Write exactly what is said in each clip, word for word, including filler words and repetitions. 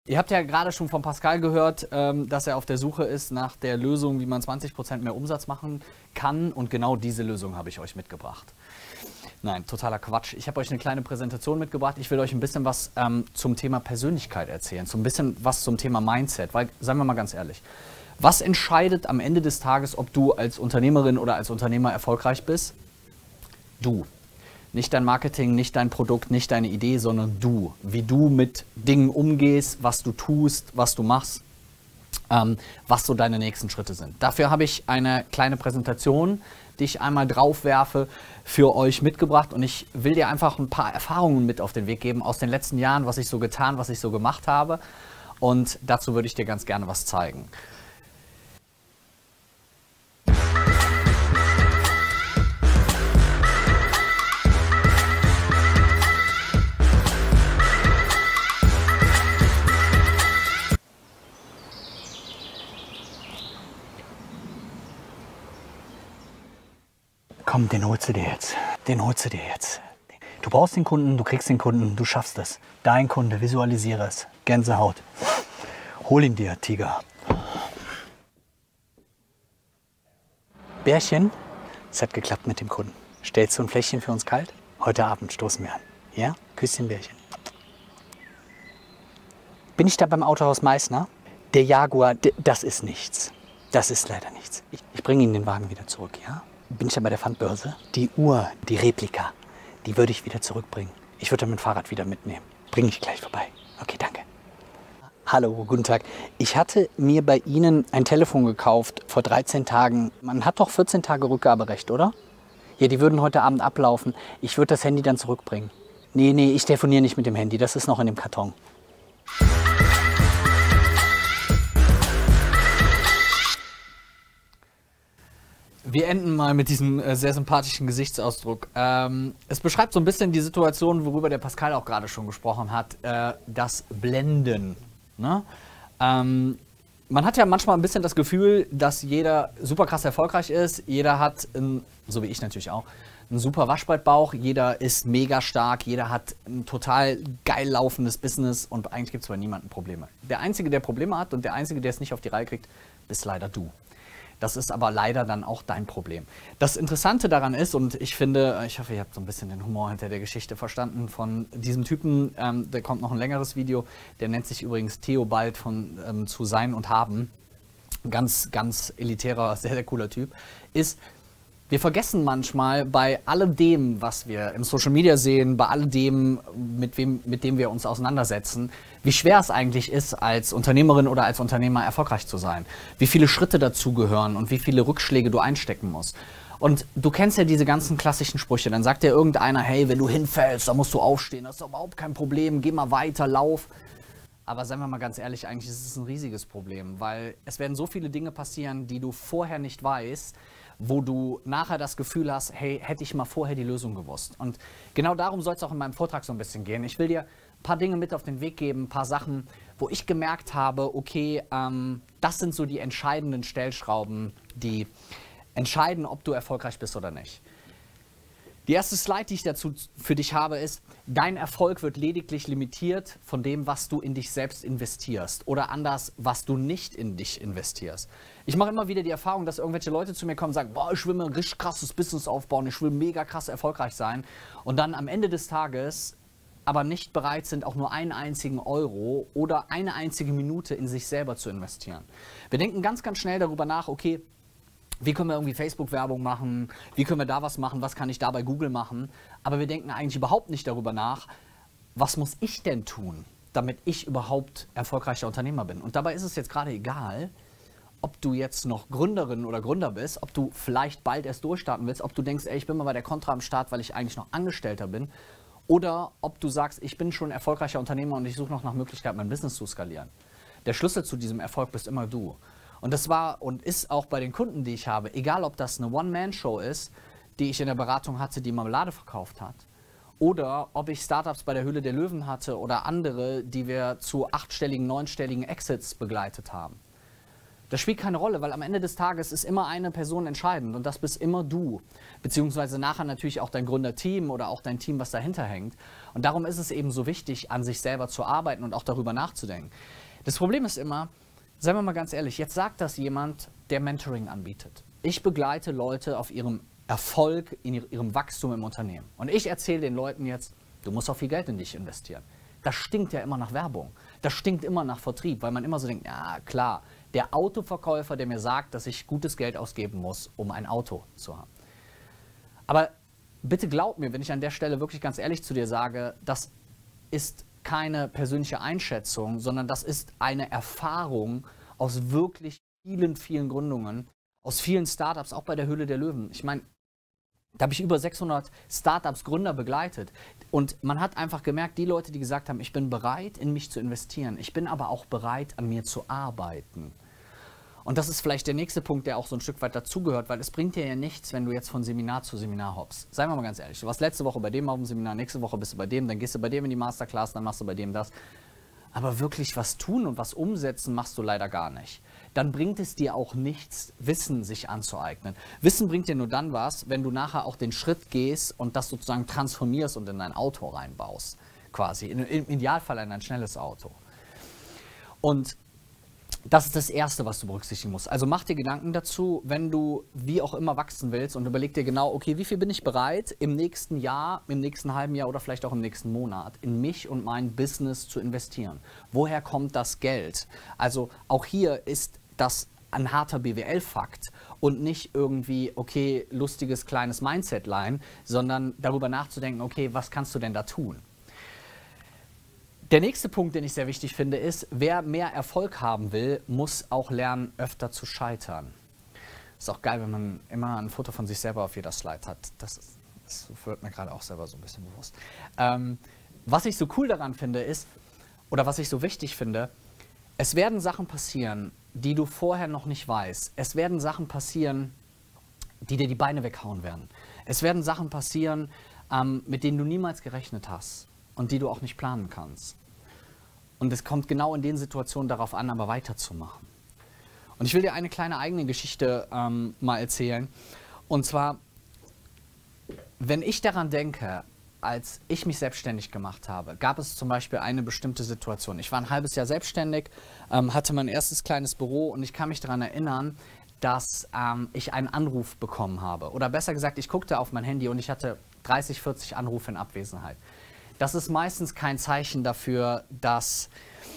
Ihr habt ja gerade schon von Pascal gehört, ähm, dass er auf der Suche ist nach der Lösung, wie man zwanzig Prozent mehr Umsatz machen kann. Und genau diese Lösung habe ich euch mitgebracht. Nein, totaler Quatsch. Ich habe euch eine kleine Präsentation mitgebracht. Ich will euch ein bisschen was ähm, zum Thema Persönlichkeit erzählen, so ein bisschen was zum Thema Mindset. Weil, seien wir mal ganz ehrlich, was entscheidet am Ende des Tages, ob du als Unternehmerin oder als Unternehmer erfolgreich bist? Du. Nicht dein Marketing, nicht dein Produkt, nicht deine Idee, sondern du. Wie du mit Dingen umgehst, was du tust, was du machst, ähm, was so deine nächsten Schritte sind. Dafür habe ich eine kleine Präsentation, die ich einmal drauf werfe, für euch mitgebracht. Und ich will dir einfach ein paar Erfahrungen mit auf den Weg geben aus den letzten Jahren, was ich so getan, was ich so gemacht habe. Und dazu würde ich dir ganz gerne was zeigen. Komm, den holst du dir jetzt. Den holst du dir jetzt. Du brauchst den Kunden, du kriegst den Kunden, du schaffst es. Dein Kunde, visualisiere es. Gänsehaut. Hol ihn dir, Tiger. Bärchen, es hat geklappt mit dem Kunden. Stellst du ein Fläschchen für uns kalt? Heute Abend stoßen wir an. Ja? Küsschen, Bärchen. Bin ich da beim Autohaus Meißner? Der Jaguar, das ist nichts. Das ist leider nichts. Ich, ich bringe Ihnen den Wagen wieder zurück, ja? Bin ich ja bei der Pfandbörse? Die Uhr, die Replika, die würde ich wieder zurückbringen. Ich würde dann mein Fahrrad wieder mitnehmen. Bringe ich gleich vorbei. Okay, danke. Hallo, guten Tag. Ich hatte mir bei Ihnen ein Telefon gekauft vor dreizehn Tagen. Man hat doch vierzehn Tage Rückgaberecht, oder? Ja, die würden heute Abend ablaufen. Ich würde das Handy dann zurückbringen. Nee, nee, ich telefoniere nicht mit dem Handy. Das ist noch in dem Karton. Wir enden mal mit diesem äh, sehr sympathischen Gesichtsausdruck. Ähm, es beschreibt so ein bisschen die Situation, worüber der Pascal auch gerade schon gesprochen hat, äh, das Blenden. Ne? Ähm, man hat ja manchmal ein bisschen das Gefühl, dass jeder super krass erfolgreich ist. Jeder hat, ein, so wie ich natürlich auch, einen super Waschbrettbauch. Jeder ist mega stark. Jeder hat ein total geil laufendes Business. Und eigentlich gibt es bei niemandem Probleme. Der Einzige, der Probleme hat und der Einzige, der es nicht auf die Reihe kriegt, bist leider du. Das ist aber leider dann auch dein Problem. Das Interessante daran ist, und ich finde, ich hoffe, ihr habt so ein bisschen den Humor hinter der Geschichte verstanden von diesem Typen, ähm, da kommt noch ein längeres Video, der nennt sich übrigens Theobald von ähm, zu Sein und Haben. Ganz, ganz elitärer, sehr, sehr cooler Typ. Ist, wir vergessen manchmal bei alledem, was wir im Social Media sehen, bei alledem, mit, wem, mit dem wir uns auseinandersetzen, wie schwer es eigentlich ist, als Unternehmerin oder als Unternehmer erfolgreich zu sein. Wie viele Schritte dazugehören und wie viele Rückschläge du einstecken musst. Und du kennst ja diese ganzen klassischen Sprüche. Dann sagt dir irgendeiner, hey, wenn du hinfällst, dann musst du aufstehen. Das ist überhaupt kein Problem. Geh mal weiter, lauf. Aber seien wir mal ganz ehrlich, eigentlich ist es ein riesiges Problem. Weil es werden so viele Dinge passieren, die du vorher nicht weißt, wo du nachher das Gefühl hast, hey, hätte ich mal vorher die Lösung gewusst. Und genau darum soll es auch in meinem Vortrag so ein bisschen gehen. Ich will dir ein paar Dinge mit auf den Weg geben, ein paar Sachen, wo ich gemerkt habe, okay, ähm, das sind so die entscheidenden Stellschrauben, die entscheiden, ob du erfolgreich bist oder nicht. Die erste Slide, die ich dazu für dich habe, ist, dein Erfolg wird lediglich limitiert von dem, was du in dich selbst investierst. Oder anders, was du nicht in dich investierst. Ich mache immer wieder die Erfahrung, dass irgendwelche Leute zu mir kommen und sagen, boah, ich will mir ein richtig krasses Business aufbauen, ich will mega krass erfolgreich sein. Und dann am Ende des Tages aber nicht bereit sind, auch nur einen einzigen Euro oder eine einzige Minute in sich selber zu investieren. Wir denken ganz, ganz schnell darüber nach, okay, wie können wir irgendwie Facebook-Werbung machen, wie können wir da was machen, was kann ich da bei Google machen. Aber wir denken eigentlich überhaupt nicht darüber nach, was muss ich denn tun, damit ich überhaupt erfolgreicher Unternehmer bin. Und dabei ist es jetzt gerade egal, ob du jetzt noch Gründerin oder Gründer bist, ob du vielleicht bald erst durchstarten willst, ob du denkst, ey, ich bin mal bei der Contra am Start, weil ich eigentlich noch Angestellter bin. Oder ob du sagst, ich bin schon erfolgreicher Unternehmer und ich suche noch nach Möglichkeiten, mein Business zu skalieren. Der Schlüssel zu diesem Erfolg bist immer du. Und das war und ist auch bei den Kunden, die ich habe, egal ob das eine One-Man-Show ist, die ich in der Beratung hatte, die Marmelade verkauft hat, oder ob ich Startups bei der Höhle der Löwen hatte oder andere, die wir zu achtstelligen, neunstelligen Exits begleitet haben. Das spielt keine Rolle, weil am Ende des Tages ist immer eine Person entscheidend und das bist immer du. Beziehungsweise nachher natürlich auch dein Gründerteam oder auch dein Team, was dahinter hängt. Und darum ist es eben so wichtig, an sich selber zu arbeiten und auch darüber nachzudenken. Das Problem ist immer, seien wir mal ganz ehrlich, jetzt sagt das jemand, der Mentoring anbietet. Ich begleite Leute auf ihrem Erfolg, in ihrem Wachstum im Unternehmen. Und ich erzähle den Leuten jetzt, du musst auch viel Geld in dich investieren. Das stinkt ja immer nach Werbung. Das stinkt immer nach Vertrieb, weil man immer so denkt, ja klar, der Autoverkäufer, der mir sagt, dass ich gutes Geld ausgeben muss, um ein Auto zu haben. Aber bitte glaub mir, wenn ich an der Stelle wirklich ganz ehrlich zu dir sage, das ist keine persönliche Einschätzung, sondern das ist eine Erfahrung aus wirklich vielen, vielen Gründungen, aus vielen Startups, auch bei der Höhle der Löwen. Ich meine, da habe ich über sechshundert Startups, Gründer begleitet. Und man hat einfach gemerkt, die Leute, die gesagt haben, ich bin bereit, in mich zu investieren, ich bin aber auch bereit, an mir zu arbeiten. Und das ist vielleicht der nächste Punkt, der auch so ein Stück weit dazugehört, weil es bringt dir ja nichts, wenn du jetzt von Seminar zu Seminar hoppst. Seien wir mal ganz ehrlich, du warst letzte Woche bei dem auf dem Seminar, nächste Woche bist du bei dem, dann gehst du bei dem in die Masterclass, dann machst du bei dem das. Aber wirklich was tun und was umsetzen machst du leider gar nicht. Dann bringt es dir auch nichts, Wissen sich anzueignen. Wissen bringt dir nur dann was, wenn du nachher auch den Schritt gehst und das sozusagen transformierst und in dein Auto reinbaust. Quasi, im Idealfall in ein schnelles Auto. Und das ist das Erste, was du berücksichtigen musst. Also mach dir Gedanken dazu, wenn du wie auch immer wachsen willst und überleg dir genau, okay, wie viel bin ich bereit im nächsten Jahr, im nächsten halben Jahr oder vielleicht auch im nächsten Monat in mich und mein Business zu investieren. Woher kommt das Geld? Also auch hier ist das ein harter B W L-Fakt und nicht irgendwie, okay, lustiges kleines Mindset-Line, sondern darüber nachzudenken, okay, was kannst du denn da tun? Der nächste Punkt, den ich sehr wichtig finde, ist, wer mehr Erfolg haben will, muss auch lernen, öfter zu scheitern. Ist auch geil, wenn man immer ein Foto von sich selber auf jeder Slide hat. Das, ist, das wird mir gerade auch selber so ein bisschen bewusst. Ähm, was ich so cool daran finde, ist, oder was ich so wichtig finde, es werden Sachen passieren, die du vorher noch nicht weißt. Es werden Sachen passieren, die dir die Beine weghauen werden. Es werden Sachen passieren, ähm, mit denen du niemals gerechnet hast und die du auch nicht planen kannst. Und es kommt genau in den Situationen darauf an, aber weiterzumachen. Und ich will dir eine kleine eigene Geschichte ähm, mal erzählen. Und zwar, wenn ich daran denke, als ich mich selbstständig gemacht habe, gab es zum Beispiel eine bestimmte Situation. Ich war ein halbes Jahr selbstständig, ähm, hatte mein erstes kleines Büro und ich kann mich daran erinnern, dass ähm, ich einen Anruf bekommen habe. Oder besser gesagt, ich guckte auf mein Handy und ich hatte dreißig, vierzig Anrufe in Abwesenheit. Das ist meistens kein Zeichen dafür, dass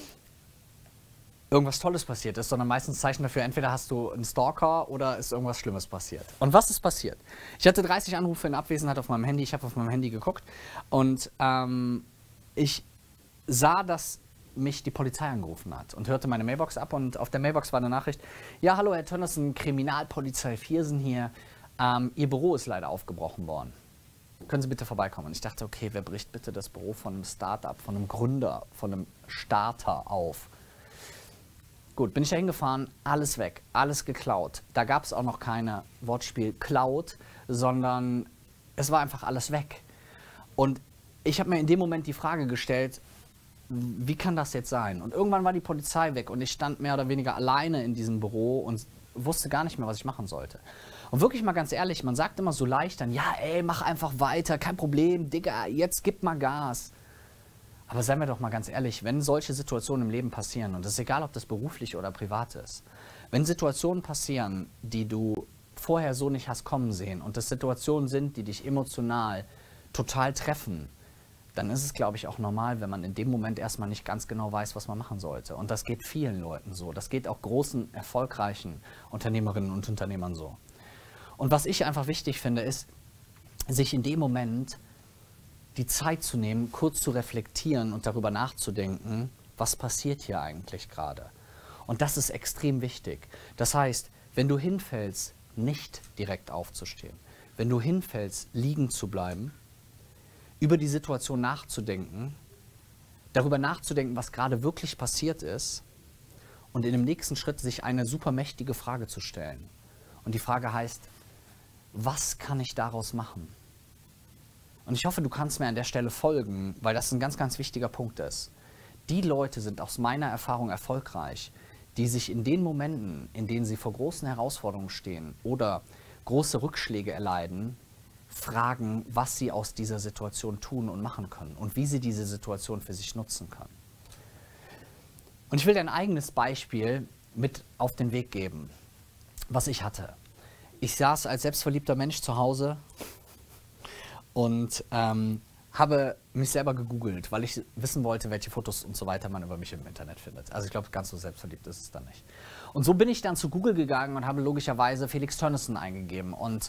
irgendwas Tolles passiert ist, sondern meistens ein Zeichen dafür, entweder hast du einen Stalker oder ist irgendwas Schlimmes passiert. Und was ist passiert? Ich hatte dreißig Anrufe in Abwesenheit auf meinem Handy, ich habe auf meinem Handy geguckt und ähm, ich sah, dass mich die Polizei angerufen hat und hörte meine Mailbox ab und auf der Mailbox war eine Nachricht, ja, hallo Herr Tönnissen, Kriminalpolizei Viersen hier, ähm, Ihr Büro ist leider aufgebrochen worden. Können Sie bitte vorbeikommen? Und ich dachte, okay, wer bricht bitte das Büro von einem Start-up, von einem Gründer, von einem Starter auf? Gut, bin ich da hingefahren, alles weg, alles geklaut. Da gab es auch noch keine Wortspiel Cloud, sondern es war einfach alles weg. Und ich habe mir in dem Moment die Frage gestellt, wie kann das jetzt sein? Und irgendwann war die Polizei weg und ich stand mehr oder weniger alleine in diesem Büro und wusste gar nicht mehr, was ich machen sollte. Und wirklich mal ganz ehrlich, man sagt immer so leicht dann, ja ey, mach einfach weiter, kein Problem, Digga, jetzt gib mal Gas. Aber seien wir doch mal ganz ehrlich, wenn solche Situationen im Leben passieren, und es ist egal, ob das beruflich oder privat ist, wenn Situationen passieren, die du vorher so nicht hast kommen sehen und das Situationen sind, die dich emotional total treffen, dann ist es, glaube ich, auch normal, wenn man in dem Moment erstmal nicht ganz genau weiß, was man machen sollte. Und das geht vielen Leuten so. Das geht auch großen, erfolgreichen Unternehmerinnen und Unternehmern so. Und was ich einfach wichtig finde, ist, sich in dem Moment die Zeit zu nehmen, kurz zu reflektieren und darüber nachzudenken, was passiert hier eigentlich gerade. Und das ist extrem wichtig. Das heißt, wenn du hinfällst, nicht direkt aufzustehen. Wenn du hinfällst, liegen zu bleiben, über die Situation nachzudenken, darüber nachzudenken, was gerade wirklich passiert ist und in dem nächsten Schritt sich eine super mächtige Frage zu stellen. Und die Frage heißt, was kann ich daraus machen? Und ich hoffe, du kannst mir an der Stelle folgen, weil das ein ganz, ganz wichtiger Punkt ist. Die Leute sind aus meiner Erfahrung erfolgreich, die sich in den Momenten, in denen sie vor großen Herausforderungen stehen oder große Rückschläge erleiden, fragen, was sie aus dieser Situation tun und machen können und wie sie diese Situation für sich nutzen können. Und ich will dir ein eigenes Beispiel mit auf den Weg geben, was ich hatte. Ich saß als selbstverliebter Mensch zu Hause und ähm, habe mich selber gegoogelt, weil ich wissen wollte, welche Fotos und so weiter man über mich im Internet findet. Also ich glaube, ganz so selbstverliebt ist es dann nicht. Und so bin ich dann zu Google gegangen und habe logischerweise Felix Tönnissen eingegeben. Und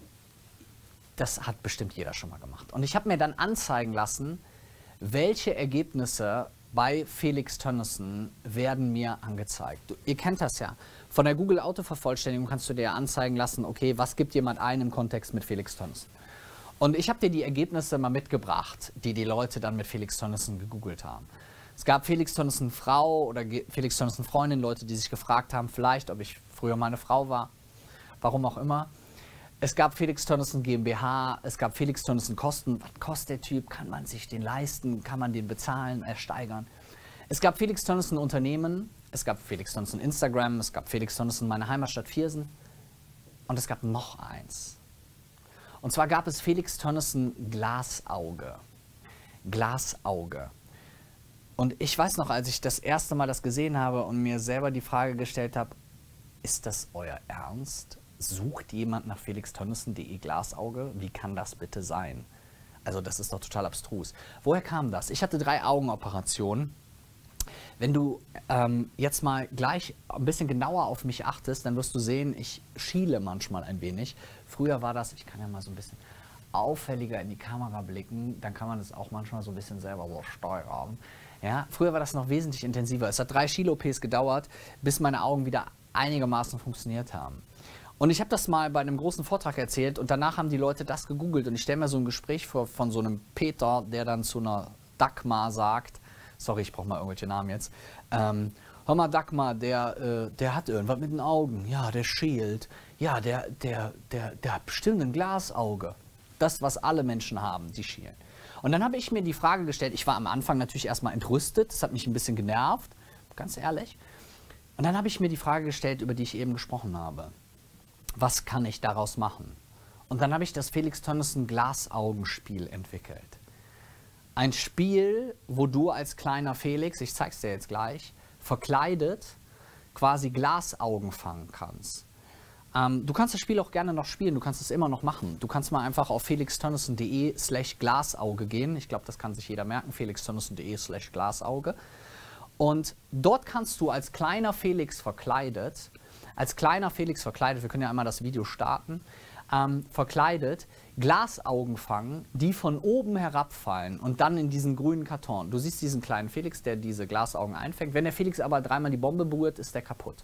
das hat bestimmt jeder schon mal gemacht. Und ich habe mir dann anzeigen lassen, welche Ergebnisse bei Felix Tönnissen werden mir angezeigt. Du, ihr kennt das ja. Von der Google-Autovervollständigung kannst du dir anzeigen lassen, okay, was gibt jemand ein im Kontext mit Felix Tönnissen? Und ich habe dir die Ergebnisse mal mitgebracht, die die Leute dann mit Felix Tönnissen gegoogelt haben. Es gab Felix Tönnissen Frau oder Felix Tönnissen Freundin, Leute, die sich gefragt haben, vielleicht, ob ich früher mal eine Frau war, warum auch immer. Es gab Felix Tönnissen GmbH, es gab Felix Tönnissen Kosten. Was kostet der Typ? Kann man sich den leisten? Kann man den bezahlen, ersteigern? Es gab Felix Tönnissen Unternehmen, es gab Felix Tönnissen Instagram, es gab Felix Tönnissen meine Heimatstadt Viersen und es gab noch eins. Und zwar gab es Felix Tönnissen Glasauge. Glasauge. Und ich weiß noch, als ich das erste Mal das gesehen habe und mir selber die Frage gestellt habe, ist das euer Ernst? Sucht jemand nach felix tönnissen punkt de Glasauge? Wie kann das bitte sein? Also das ist doch total abstrus. Woher kam das? Ich hatte drei Augenoperationen. Wenn du ähm, jetzt mal gleich ein bisschen genauer auf mich achtest, dann wirst du sehen, ich schiele manchmal ein wenig. Früher war das, ich kann ja mal so ein bisschen auffälliger in die Kamera blicken, dann kann man das auch manchmal so ein bisschen selber so steuern. Ja, früher war das noch wesentlich intensiver. Es hat drei Schiel-O Ps gedauert, bis meine Augen wieder einigermaßen funktioniert haben. Und ich habe das mal bei einem großen Vortrag erzählt und danach haben die Leute das gegoogelt und ich stelle mir so ein Gespräch vor von so einem Peter, der dann zu einer Dagmar sagt, sorry, ich brauche mal irgendwelche Namen jetzt, ähm, hör mal Dagmar, der, äh, der hat irgendwas mit den Augen, ja, der schält, ja, der, der, der, der hat bestimmt ein Glasauge. Das, was alle Menschen haben, die schielen. Und dann habe ich mir die Frage gestellt, ich war am Anfang natürlich erstmal entrüstet, das hat mich ein bisschen genervt, ganz ehrlich. Und dann habe ich mir die Frage gestellt, über die ich eben gesprochen habe. Was kann ich daraus machen? Und dann habe ich das Felix Tönnissen Glasaugenspiel entwickelt. Ein Spiel, wo du als kleiner Felix, ich zeige es dir jetzt gleich, verkleidet quasi Glasaugen fangen kannst. Ähm, du kannst das Spiel auch gerne noch spielen, du kannst es immer noch machen. Du kannst mal einfach auf felix tönnissen punkt de slash Glasauge gehen. Ich glaube, das kann sich jeder merken, felix tönnissen punkt de slash Glasauge. Und dort kannst du als kleiner Felix verkleidet, als kleiner Felix verkleidet, wir können ja einmal das Video starten, ähm, verkleidet, Glasaugen fangen, die von oben herabfallen und dann in diesen grünen Karton. Du siehst diesen kleinen Felix, der diese Glasaugen einfängt. Wenn der Felix aber dreimal die Bombe berührt, ist der kaputt.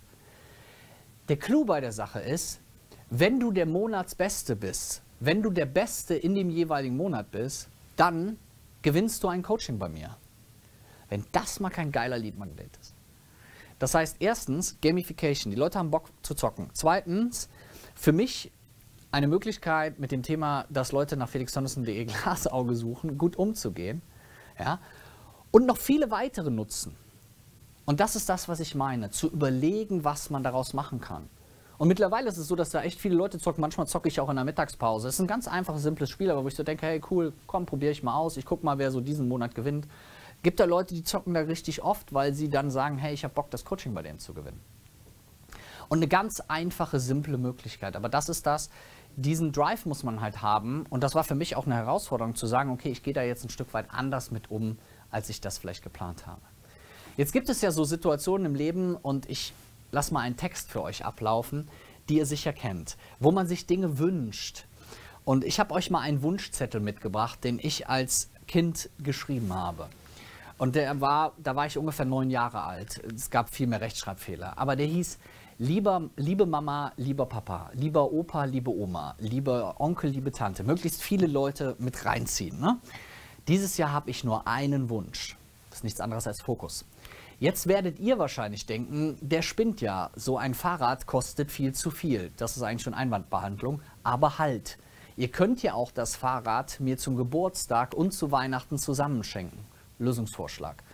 Der Clou bei der Sache ist, wenn du der Monatsbeste bist, wenn du der Beste in dem jeweiligen Monat bist, dann gewinnst du ein Coaching bei mir. Wenn das mal kein geiler Lead-Magnet ist. Das heißt, erstens, Gamification. Die Leute haben Bock zu zocken. Zweitens, für mich eine Möglichkeit, mit dem Thema, dass Leute nach felix tönnissen punkt de Glasauge suchen, gut umzugehen. Ja? Und noch viele weitere nutzen. Und das ist das, was ich meine. Zu überlegen, was man daraus machen kann. Und mittlerweile ist es so, dass da echt viele Leute zocken. Manchmal zocke ich auch in der Mittagspause. Es ist ein ganz einfaches, simples Spiel, aber wo ich so denke, hey cool, komm, probiere ich mal aus. Ich gucke mal, wer so diesen Monat gewinnt. Gibt da Leute, die zocken da richtig oft, weil sie dann sagen, hey, ich habe Bock, das Coaching bei denen zu gewinnen. Und eine ganz einfache, simple Möglichkeit. Aber das ist das, diesen Drive muss man halt haben. Und das war für mich auch eine Herausforderung, zu sagen, okay, ich gehe da jetzt ein Stück weit anders mit um, als ich das vielleicht geplant habe. Jetzt gibt es ja so Situationen im Leben, und ich lasse mal einen Text für euch ablaufen, die ihr sicher kennt, wo man sich Dinge wünscht. Und ich habe euch mal einen Wunschzettel mitgebracht, den ich als Kind geschrieben habe. Und der war, da war ich ungefähr neun Jahre alt. Es gab viel mehr Rechtschreibfehler. Aber der hieß, lieber, liebe Mama, lieber Papa, lieber Opa, liebe Oma, lieber Onkel, liebe Tante. Möglichst viele Leute mit reinziehen. Ne? Dieses Jahr habe ich nur einen Wunsch. Das ist nichts anderes als Fokus. Jetzt werdet ihr wahrscheinlich denken, der spinnt ja. So ein Fahrrad kostet viel zu viel. Das ist eigentlich schon Einwandbehandlung. Aber halt, ihr könnt ja auch das Fahrrad mir zum Geburtstag und zu Weihnachten zusammenschenken. Lösungsvorschlag.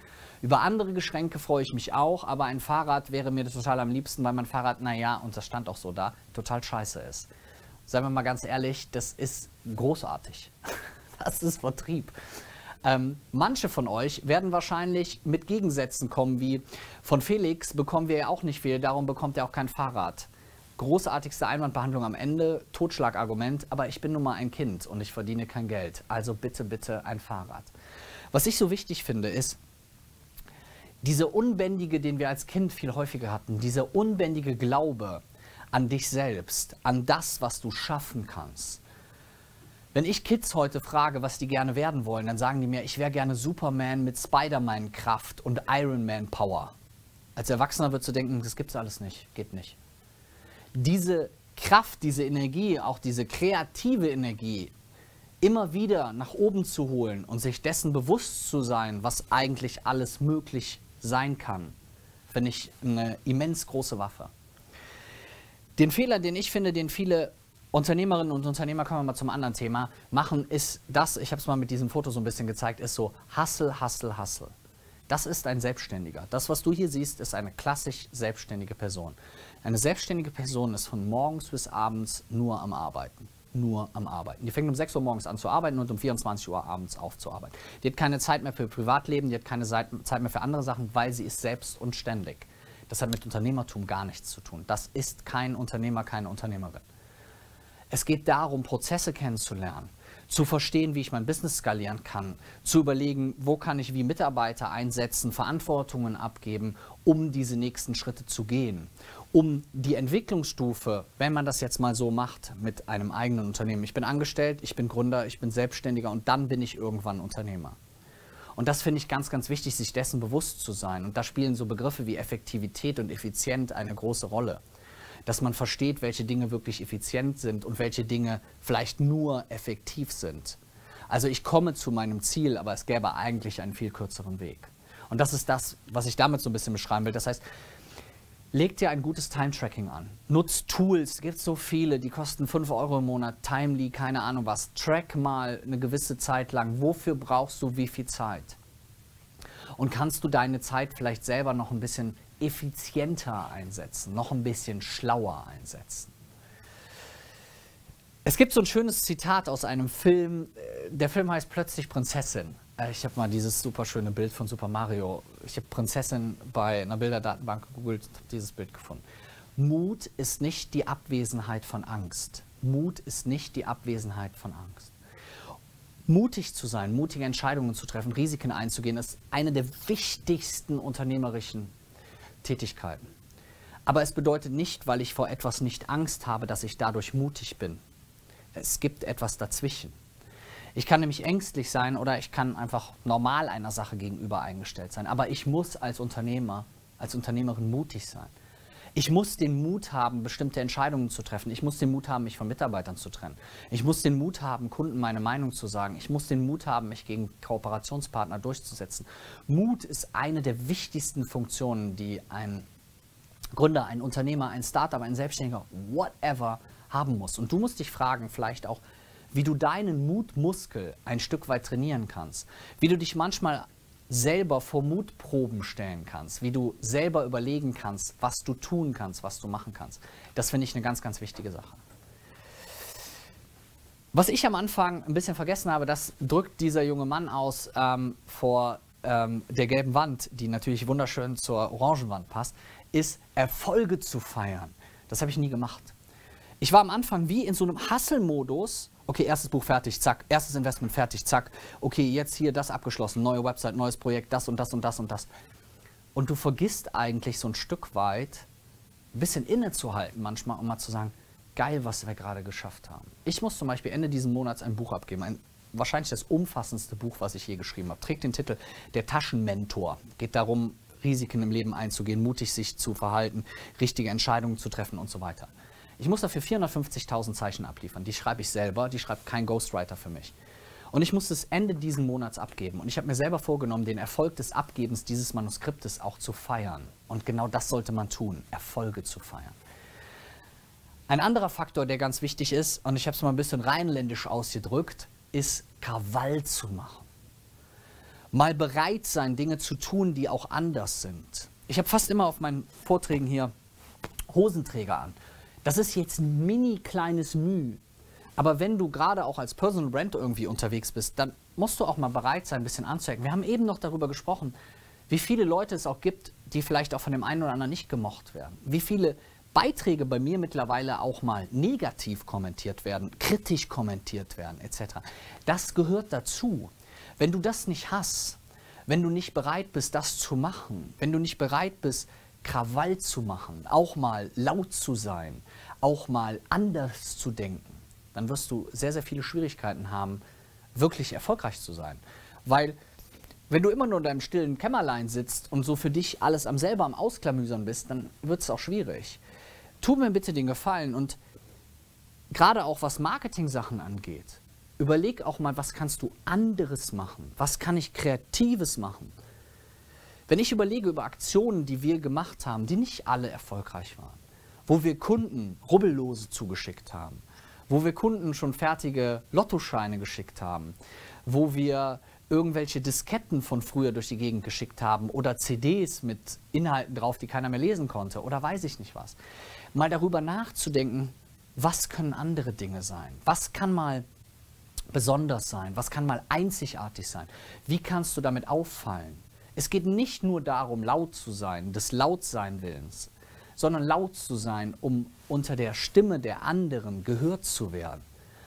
Über andere Geschenke freue ich mich auch, aber ein Fahrrad wäre mir total am liebsten, weil mein Fahrrad, naja, und das stand auch so da, total scheiße ist. Seien wir mal ganz ehrlich, das ist großartig. Das ist Vertrieb. Ähm, manche von euch werden wahrscheinlich mit Gegensätzen kommen, wie von Felix bekommen wir ja auch nicht viel, darum bekommt er auch kein Fahrrad. Großartigste Einwandbehandlung am Ende, Totschlagargument, aber ich bin nun mal ein Kind und ich verdiene kein Geld. Also bitte, bitte ein Fahrrad. Was ich so wichtig finde, ist, diese unbändige, den wir als Kind viel häufiger hatten, dieser unbändige Glaube an dich selbst, an das, was du schaffen kannst. Wenn ich Kids heute frage, was die gerne werden wollen, dann sagen die mir, ich wäre gerne Superman mit Spider-Man-Kraft und Iron Man-Power. Als Erwachsener würdest du denken, das gibt's alles nicht, geht nicht. Diese Kraft, diese Energie, auch diese kreative Energie, immer wieder nach oben zu holen und sich dessen bewusst zu sein, was eigentlich alles möglich sein kann, finde ich eine immens große Waffe. Den Fehler, den ich finde, den viele Unternehmerinnen und Unternehmer, kommen wir mal zum anderen Thema, machen, ist das, ich habe es mal mit diesem Foto so ein bisschen gezeigt, ist so Hustle, Hustle, Hustle. Das ist ein Selbstständiger. Das, was du hier siehst, ist eine klassisch selbstständige Person. Eine selbstständige Person ist von morgens bis abends nur am Arbeiten. Nur am Arbeiten. Die fängt um sechs Uhr morgens an zu arbeiten und um vierundzwanzig Uhr abends aufzuarbeiten. Die hat keine Zeit mehr für Privatleben, die hat keine Zeit mehr für andere Sachen, weil sie ist selbst und ständig. Das hat mit Unternehmertum gar nichts zu tun. Das ist kein Unternehmer, keine Unternehmerin. Es geht darum, Prozesse kennenzulernen, zu verstehen, wie ich mein Business skalieren kann, zu überlegen, wo kann ich wie Mitarbeiter einsetzen, Verantwortungen abgeben, um diese nächsten Schritte zu gehen, um die Entwicklungsstufe, wenn man das jetzt mal so macht mit einem eigenen Unternehmen. Ich bin angestellt, ich bin Gründer, ich bin Selbstständiger und dann bin ich irgendwann Unternehmer. Und das finde ich ganz, ganz wichtig, sich dessen bewusst zu sein. Und da spielen so Begriffe wie Effektivität und Effizient eine große Rolle. Dass man versteht, welche Dinge wirklich effizient sind und welche Dinge vielleicht nur effektiv sind. Also ich komme zu meinem Ziel, aber es gäbe eigentlich einen viel kürzeren Weg. Und das ist das, was ich damit so ein bisschen beschreiben will. Das heißt, leg dir ein gutes Time-Tracking an. Nutz Tools, es gibt so viele, die kosten fünf Euro im Monat, Timely, keine Ahnung was. Track mal eine gewisse Zeit lang, wofür brauchst du wie viel Zeit? Und kannst du deine Zeit vielleicht selber noch ein bisschen effizienter einsetzen, noch ein bisschen schlauer einsetzen. Es gibt so ein schönes Zitat aus einem Film, der Film heißt Plötzlich Prinzessin. Ich habe mal dieses super schöne Bild von Super Mario, ich habe Prinzessin bei einer Bilderdatenbank gegoogelt und habe dieses Bild gefunden. Mut ist nicht die Abwesenheit von Angst. Mut ist nicht die Abwesenheit von Angst. Mutig zu sein, mutige Entscheidungen zu treffen, Risiken einzugehen, ist eine der wichtigsten unternehmerischen Tätigkeiten. Aber es bedeutet nicht, weil ich vor etwas nicht Angst habe, dass ich dadurch mutig bin. Es gibt etwas dazwischen. Ich kann nämlich ängstlich sein oder ich kann einfach normal einer Sache gegenüber eingestellt sein. Aber ich muss als Unternehmer, als Unternehmerin mutig sein. Ich muss den Mut haben, bestimmte Entscheidungen zu treffen. Ich muss den Mut haben, mich von Mitarbeitern zu trennen. Ich muss den Mut haben, Kunden meine Meinung zu sagen. Ich muss den Mut haben, mich gegen Kooperationspartner durchzusetzen. Mut ist eine der wichtigsten Funktionen, die ein Gründer, ein Unternehmer, ein Startup, ein Selbstständiger, whatever, haben muss. Und du musst dich fragen, vielleicht auch, wie du deinen Mutmuskel ein Stück weit trainieren kannst. Wie du dich manchmal selber vor Mutproben stellen kannst, wie du selber überlegen kannst, was du tun kannst, was du machen kannst. Das finde ich eine ganz, ganz wichtige Sache. Was ich am Anfang ein bisschen vergessen habe, das drückt dieser junge Mann aus ähm, vor ähm, der gelben Wand, die natürlich wunderschön zur Orangenwand passt, ist Erfolge zu feiern. Das habe ich nie gemacht. Ich war am Anfang wie in so einem Hustle-Modus. Okay, erstes Buch fertig, zack, erstes Investment fertig, zack. Okay, jetzt hier das abgeschlossen, neue Website, neues Projekt, das und das und das und das. Und du vergisst eigentlich so ein Stück weit, ein bisschen innezuhalten manchmal, um mal zu sagen, geil, was wir gerade geschafft haben. Ich muss zum Beispiel Ende dieses Monats ein Buch abgeben, ein, wahrscheinlich das umfassendste Buch, was ich je geschrieben habe. Trägt den Titel Der Taschenmentor. Geht darum, Risiken im Leben einzugehen, mutig sich zu verhalten, richtige Entscheidungen zu treffen und so weiter. Ich muss dafür vierhundertfünfzigtausend Zeichen abliefern. Die schreibe ich selber, die schreibt kein Ghostwriter für mich. Und ich muss es Ende diesen Monats abgeben. Und ich habe mir selber vorgenommen, den Erfolg des Abgebens dieses Manuskriptes auch zu feiern. Und genau das sollte man tun, Erfolge zu feiern. Ein anderer Faktor, der ganz wichtig ist, und ich habe es mal ein bisschen rheinländisch ausgedrückt, ist Krawall zu machen. Mal bereit sein, Dinge zu tun, die auch anders sind. Ich habe fast immer auf meinen Vorträgen hier Hosenträger an. Das ist jetzt ein mini kleines Mühe. Aber wenn du gerade auch als Personal Brand irgendwie unterwegs bist, dann musst du auch mal bereit sein, ein bisschen anzuecken. Wir haben eben noch darüber gesprochen, wie viele Leute es auch gibt, die vielleicht auch von dem einen oder anderen nicht gemocht werden. Wie viele Beiträge bei mir mittlerweile auch mal negativ kommentiert werden, kritisch kommentiert werden, et cetera. Das gehört dazu. Wenn du das nicht hast, wenn du nicht bereit bist, das zu machen, wenn du nicht bereit bist, Krawall zu machen, auch mal laut zu sein, auch mal anders zu denken, dann wirst du sehr, sehr viele Schwierigkeiten haben, wirklich erfolgreich zu sein. Weil, wenn du immer nur in deinem stillen Kämmerlein sitzt und so für dich alles am selber am Ausklamüsern bist, dann wird es auch schwierig. Tu mir bitte den Gefallen und gerade auch was Marketing-Sachen angeht, überleg auch mal, was kannst du anderes machen? Was kann ich Kreatives machen? Wenn ich überlege über Aktionen, die wir gemacht haben, die nicht alle erfolgreich waren, wo wir Kunden Rubbellose zugeschickt haben, wo wir Kunden schon fertige Lottoscheine geschickt haben, wo wir irgendwelche Disketten von früher durch die Gegend geschickt haben oder C Ds mit Inhalten drauf, die keiner mehr lesen konnte oder weiß ich nicht was. Mal darüber nachzudenken, was können andere Dinge sein? Was kann mal besonders sein? Was kann mal einzigartig sein? Wie kannst du damit auffallen? Es geht nicht nur darum, laut zu sein, des Lautsein-Willens, sondern laut zu sein, um unter der Stimme der anderen gehört zu werden.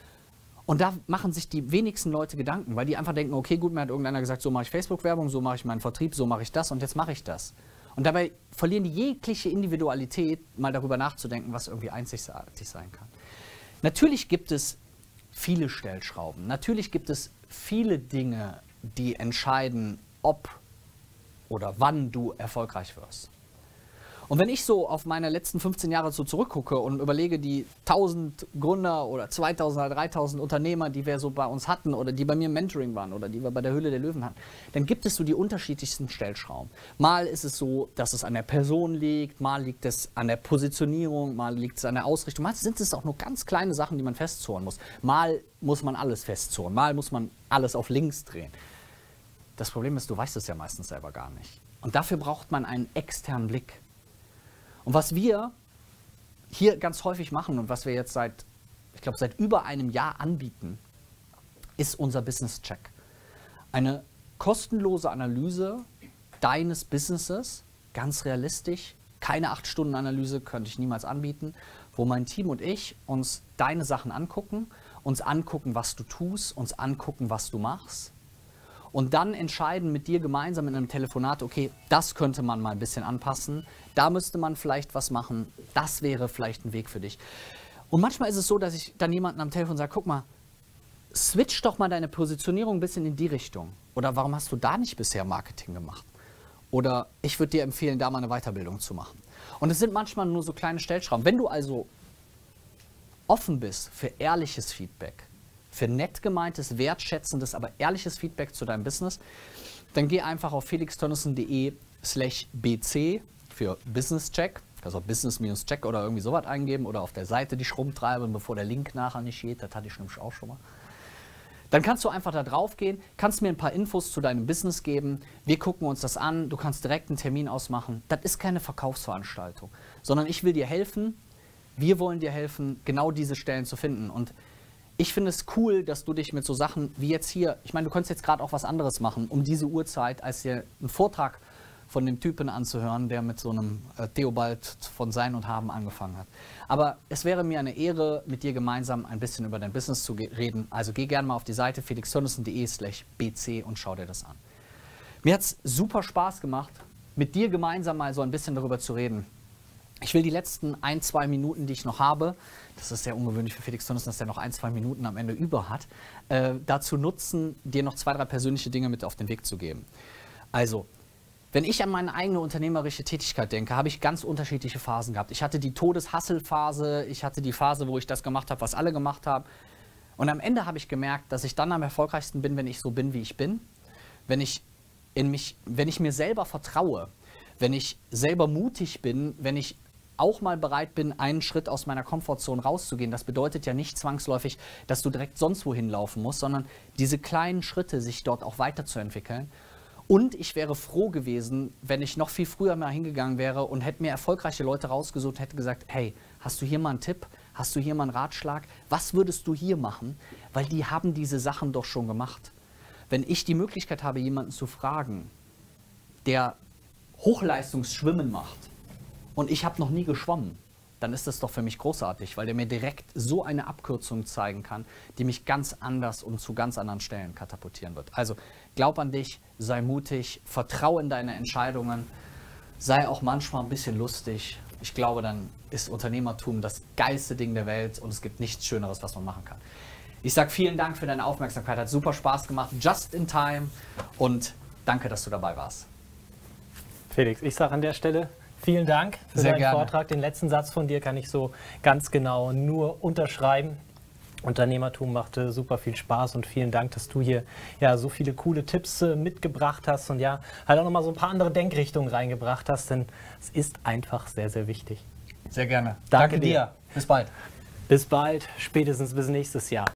Und da machen sich die wenigsten Leute Gedanken, weil die einfach denken, okay, gut, mir hat irgendeiner gesagt, so mache ich Facebook-Werbung, so mache ich meinen Vertrieb, so mache ich das und jetzt mache ich das. Und dabei verlieren die jegliche Individualität, mal darüber nachzudenken, was irgendwie einzigartig sein kann. Natürlich gibt es viele Stellschrauben, natürlich gibt es viele Dinge, die entscheiden, ob oder wann du erfolgreich wirst. Und wenn ich so auf meine letzten fünfzehn Jahre so zurückgucke und überlege, die tausend Gründer oder zweitausend oder dreitausend Unternehmer, die wir so bei uns hatten oder die bei mir im Mentoring waren oder die wir bei der Höhle der Löwen hatten, dann gibt es so die unterschiedlichsten Stellschrauben. Mal ist es so, dass es an der Person liegt, mal liegt es an der Positionierung, mal liegt es an der Ausrichtung, mal sind es auch nur ganz kleine Sachen, die man festzurren muss. Mal muss man alles festzurren, mal muss man alles auf links drehen. Das Problem ist, du weißt es ja meistens selber gar nicht. Und dafür braucht man einen externen Blick. Und was wir hier ganz häufig machen und was wir jetzt seit, ich glaube, seit über einem Jahr anbieten, ist unser Business Check. Eine kostenlose Analyse deines Businesses, ganz realistisch, keine acht Stunden Analyse könnte ich niemals anbieten, wo mein Team und ich uns deine Sachen angucken, uns angucken, was du tust, uns angucken, was du machst. Und dann entscheiden mit dir gemeinsam in einem Telefonat, okay, das könnte man mal ein bisschen anpassen, da müsste man vielleicht was machen, das wäre vielleicht ein Weg für dich. Und manchmal ist es so, dass ich dann jemanden am Telefon sage, guck mal, switch doch mal deine Positionierung ein bisschen in die Richtung. Oder warum hast du da nicht bisher Marketing gemacht? Oder ich würde dir empfehlen, da mal eine Weiterbildung zu machen. Und es sind manchmal nur so kleine Stellschrauben. Wenn du also offen bist für ehrliches Feedback, für nett gemeintes, wertschätzendes, aber ehrliches Feedback zu deinem Business, dann geh einfach auf felixtönnissen.de slash bc für Business Check. Du kannst auch Business-Check oder irgendwie sowas eingeben oder auf der Seite dich rumtreiben, bevor der Link nachher nicht geht. Das hatte ich nämlich auch schon mal. Dann kannst du einfach da drauf gehen, kannst mir ein paar Infos zu deinem Business geben. Wir gucken uns das an, du kannst direkt einen Termin ausmachen. Das ist keine Verkaufsveranstaltung, sondern ich will dir helfen, wir wollen dir helfen, genau diese Stellen zu finden. Und ich finde es cool, dass du dich mit so Sachen wie jetzt hier, ich meine, du könntest jetzt gerade auch was anderes machen, um diese Uhrzeit, als dir einen Vortrag von dem Typen anzuhören, der mit so einem äh, Theobald von Sein und Haben angefangen hat. Aber es wäre mir eine Ehre, mit dir gemeinsam ein bisschen über dein Business zu reden. Also geh gerne mal auf die Seite felixtönnissen.de slash bc und schau dir das an. Mir hat es super Spaß gemacht, mit dir gemeinsam mal so ein bisschen darüber zu reden. Ich will die letzten ein, zwei Minuten, die ich noch habe, das ist sehr ungewöhnlich für Felix Tönnissen, dass er noch ein, zwei Minuten am Ende über hat, äh, dazu nutzen, dir noch zwei, drei persönliche Dinge mit auf den Weg zu geben. Also, wenn ich an meine eigene unternehmerische Tätigkeit denke, habe ich ganz unterschiedliche Phasen gehabt. Ich hatte die Todes-Hassel-Phase, ich hatte die Phase, wo ich das gemacht habe, was alle gemacht haben. Und am Ende habe ich gemerkt, dass ich dann am erfolgreichsten bin, wenn ich so bin, wie ich bin. Wenn ich, in mich, wenn ich mir selber vertraue, wenn ich selber mutig bin, wenn ich auch mal bereit bin, einen Schritt aus meiner Komfortzone rauszugehen. Das bedeutet ja nicht zwangsläufig, dass du direkt sonst wohin laufen musst, sondern diese kleinen Schritte, sich dort auch weiterzuentwickeln. Und ich wäre froh gewesen, wenn ich noch viel früher mal hingegangen wäre und hätte mir erfolgreiche Leute rausgesucht und hätte gesagt, hey, hast du hier mal einen Tipp? Hast du hier mal einen Ratschlag? Was würdest du hier machen? Weil die haben diese Sachen doch schon gemacht. Wenn ich die Möglichkeit habe, jemanden zu fragen, der Hochleistungsschwimmen macht und ich habe noch nie geschwommen, dann ist das doch für mich großartig, weil der mir direkt so eine Abkürzung zeigen kann, die mich ganz anders und zu ganz anderen Stellen katapultieren wird. Also glaub an dich, sei mutig, vertraue in deine Entscheidungen, sei auch manchmal ein bisschen lustig. Ich glaube, dann ist Unternehmertum das geilste Ding der Welt und es gibt nichts Schöneres, was man machen kann. Ich sage vielen Dank für deine Aufmerksamkeit, hat super Spaß gemacht, just in time, und danke, dass du dabei warst. Felix, ich sage an der Stelle vielen Dank für Sehr deinen gerne. Vortrag. Den letzten Satz von dir kann ich so ganz genau nur unterschreiben. Unternehmertum machte super viel Spaß und vielen Dank, dass du hier ja so viele coole Tipps äh, mitgebracht hast und ja halt auch nochmal so ein paar andere Denkrichtungen reingebracht hast, denn es ist einfach sehr, sehr wichtig. Sehr gerne. Danke Danke dir. dir. Bis bald. Bis bald, spätestens bis nächstes Jahr.